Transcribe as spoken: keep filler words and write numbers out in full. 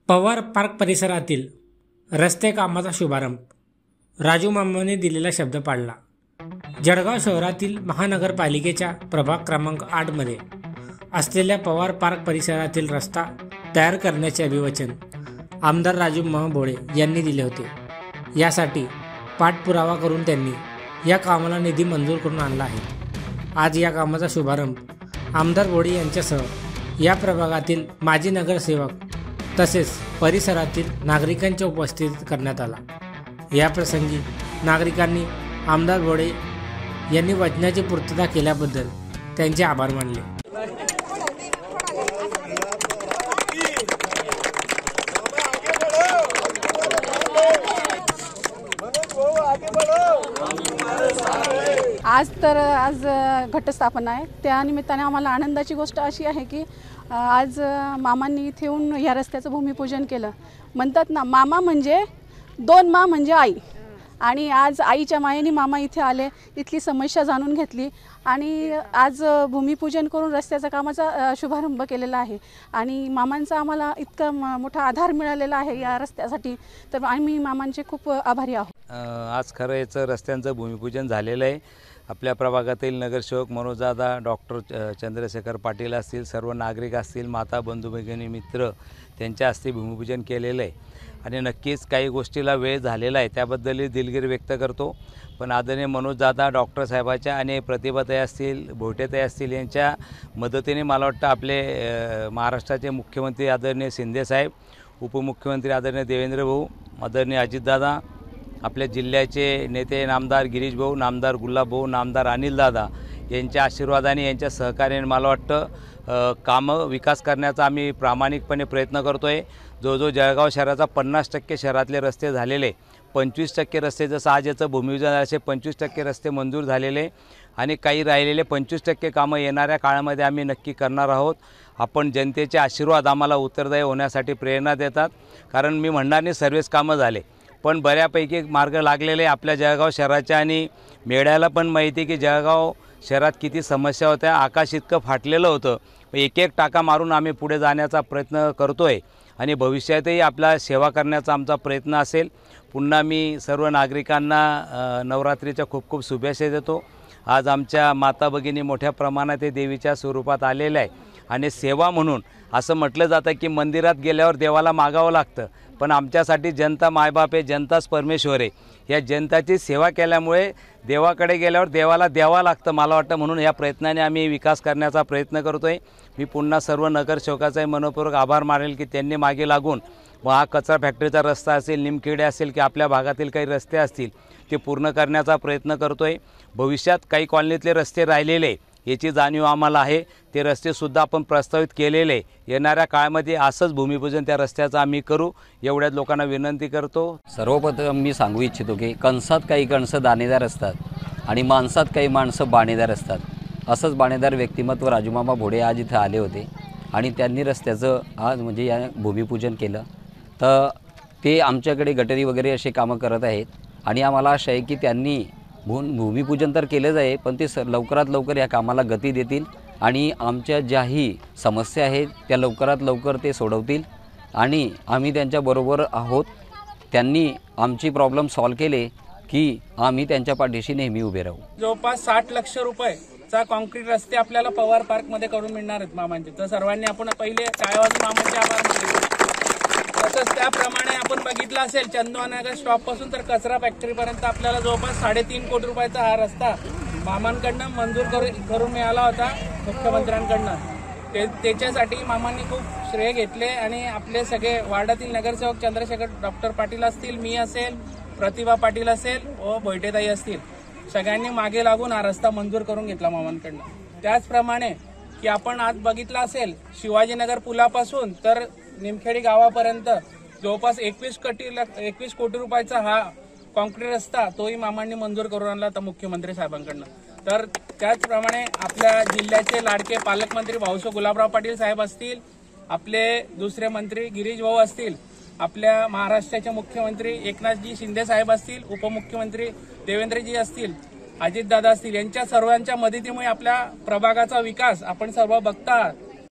Pawar park परिसरातील रस्ते कामाचा शुभारंभ. राजू मामाने दिलेला शब्द पाळला. जळगाव शहरातील महानगरपालिकेच्या प्रभाग क्रमांक आठ मध्ये असलेल्या पवार पार्क परिसरातील रस्ता तयार करण्याचे अभिवचन आमदार राजू मामा भोळे यांनी दिले होते. यासाठी पाठपुरावा करून त्यांनी या कामाला निधी मंजूर करून आणला आहे. आज या कामाचा शुभारंभ आमदार भोळे यांच्यासह या प्रभागातील माजी नगरसेवक तसेच परिसरातील नागरिकांच्या उपस्थितीत करण्यात आला. या प्रसंगी नागरिकांनी आमदार भोळे यांनी वचनाची पूर्तता केल्याबद्दल त्यांचे आभार मानले. आज तर आज घटस्थापना आहे. त्या निमित्ताने आम्हाला आनंदाची गोष्ट अशी आहे की आज मामांनी इथे येऊन या रस्त्याचं भूमिपूजन केलं. म्हणतात ना, मामा म्हणजे दोन मा म्हणजे आई, आणि आज आईच्या मायेने मामा इथे आले, इथली समस्या जाणून घेतली आणि आज भूमिपूजन करून रस्त्याच्या कामाचा शुभारंभ केलेला आहे. आणि मामांचा आम्हाला इतका मोठा आधार मिळालेला आहे या रस्त्यासाठी, तर आम्ही मामांचे खूप आभारी आहोत. आज खरं याचं रस्त्यांचं भूमिपूजन झालेलं आहे. आपल्या प्रभागातील नगरसेवक मनोजदादा, डॉक्टर चंद्रशेखर पाटील असतील, सर्व नागरिक असतील, माता बंधू भगिनी मित्र त्यांच्या हस्ते भूमिपूजन केलेलं आहे. आणि नक्कीच काही गोष्टीला वेळ झालेला आहे, त्याबद्दलही दिलगिरी व्यक्त करतो. पण आदरणीय मनोजदादा, डॉक्टर साहेबाच्या आणि प्रतिभाताई असतील, भोटेताई असतील यांच्या मदतीने मला वाटतं आपले महाराष्ट्राचे मुख्यमंत्री आदरणीय शिंदेसाहेब, उपमुख्यमंत्री आदरणीय देवेंद्र भाऊ, आदरणीय अजितदादा, आपल्या जिल्ह्याचे नेते नामदार गिरीश भाऊ, नामदार गुलाब भाऊ, नामदार अनिलदादा यांच्या आशीर्वादाने, यांच्या सहकार्याने मला वाटतं कामं विकास करण्याचा आम्ही प्रामाणिकपणे प्रयत्न करतो आहे. जो जो जळगाव शहराचा पन्नास टक्के शहरातले रस्ते झालेले, पंचवीस टक्के रस्ते जसं आज याचं भूमिपूजन असे पंचवीस टक्के रस्ते मंजूर झालेले आणि काही राहिलेले पंचवीस टक्के कामं येणाऱ्या काळामध्ये आम्ही नक्की करणार आहोत. आपण जनतेचे आशीर्वाद आम्हाला उत्तरदायी होण्यासाठी प्रेरणा देतात. कारण मी म्हणणार नाही सर्वच कामं झाले, पण बऱ्यापैकी मार्ग लागलेले आपल्या जळगाव शहराच्या. आणि मेढ्याला पण माहिती की जळगाव शहरात किती समस्या होत्या, आकाश इतकं फाटलेलं होतं. एक एक टाका मारून आम्ही पुढे जाण्याचा प्रयत्न करतो आहे आणि भविष्यातही आपला सेवा करण्याचा आमचा प्रयत्न असेल. पुन्हा मी सर्व नागरिकांना नवरात्रीच्या खूप खूप शुभेच्छा देतो. आज आमच्या माता भगिनी मोठ्या प्रमाणात हे देवीच्या स्वरूपात आलेल्या आहे. आणि सेवा म्हणून असं म्हटलं जातं की मंदिरात गेल्यावर देवाला मागावं लागतं, पण आमच्यासाठी जनता मायबाप आहे, जनताच परमेश्वर आहे. या जनताची सेवा केल्यामुळे देवाकडे गेल्यावर देवाला द्यावा लागतं मला वाटतं. म्हणून या प्रयत्नाने आम्ही विकास करण्याचा प्रयत्न करतो आहे. मी पुन्हा सर्व नगरसेवकाचाही मनपूर्वक आभार मानेल की त्यांनी मागे लागून व हा कचरा फॅक्टरीचा रस्ता असेल, निमखेडे असेल की आपल्या भागातील काही रस्ते असतील ते पूर्ण करण्याचा प्रयत्न करतो आहे. भविष्यात काही कॉलनीतले रस्ते राहिलेले याची जाणीव आम्हाला आहे. ते रस्तेसुद्धा आपण प्रस्तावित केलेले, येणाऱ्या काळामध्ये असंच भूमिपूजन त्या रस्त्याचं आम्ही करू, एवढ्याच लोकांना विनंती करतो. सर्वप्रथम मी सांगू इच्छितो की कंसात काही कणसं दाणेदार असतात आणि माणसात काही माणसं बाणेदार असतात. असंच बाणेदार व्यक्तिमत्व राजूमामा भोळे आज इथं आले होते आणि त्यांनी रस्त्याचं आज म्हणजे या भूमिपूजन केलं. तर ते आमच्याकडे गटारी वगैरे असे कामं करत आहेत आणि आम्हाला आशा आहे की त्यांनी भू भूमिपूजन तर केलंच आहे, पण ते स लवकरात लवकर या कामाला गती देतील आणि आमच्या ज्याही समस्या आहेत त्या लवकरात लवकर ते सोडवतील आणि आम्ही त्यांच्याबरोबर आहोत. त्यांनी आमची प्रॉब्लेम सॉल्व केले की आम्ही त्यांच्या पाठीशी नेहमी उभे राहू. जवळपास साठ लक्ष रुपयेचा कॉन्क्रीट रस्ते आपल्याला पवार पार्कमध्ये करून मिळणार आहेत मामांचे. तर सर्वांनी आपण पहिले टाळ्या वाजवून मामांचे आभार मानले. तसंच त्याप्रमाणे आपण बघितलं असेल चंदवानगर स्टॉपपासून तर कचरा फॅक्टरीपर्यंत आपल्याला जवळपास साडेतीन कोटी रुपयाचा हा रस्ता मामांकडनं मंजूर करून मिळाला होता मुख्यमंत्र्यांकडनं. ते त्याच्यासाठी मामांनी खूप श्रेय घेतले आणि आपले सगळे वार्डातील नगरसेवक चंद्रशेखर डॉक्टर पाटील असतील, मी असेल, प्रतिभा पाटील असेल व भोटेताई असतील, सगळ्यांनी मागे लागून हा रस्ता मंजूर करून घेतला मामांकडनं. त्याचप्रमाणे की आपण आज बघितलं असेल शिवाजीनगर पुलापासून तर निमखेडी गावापर्यंत जवळपास एकवीस कोटी एकवीस कोटी रुपयाचा हा कॉन्क्रीट रस्ता तोही मामांनी मंजूर करून आणला होता मुख्यमंत्री साहेबांकडनं. तर त्याचप्रमाणे आपल्या जिल्ह्याचे लाडके पालकमंत्री भाऊसो गुलाबराव पाटील साहेब असतील, आपले दुसरे मंत्री गिरीश भाऊ असतील, आपल्या महाराष्ट्राचे मुख्यमंत्री एकनाथजी शिंदे साहेब असतील, उपमुख्यमंत्री देवेंद्रजी असतील, अजितदादा असतील, यांच्या सर्वांच्या मदतीमुळे आपल्या प्रभागाचा विकास आपण सर्व बघता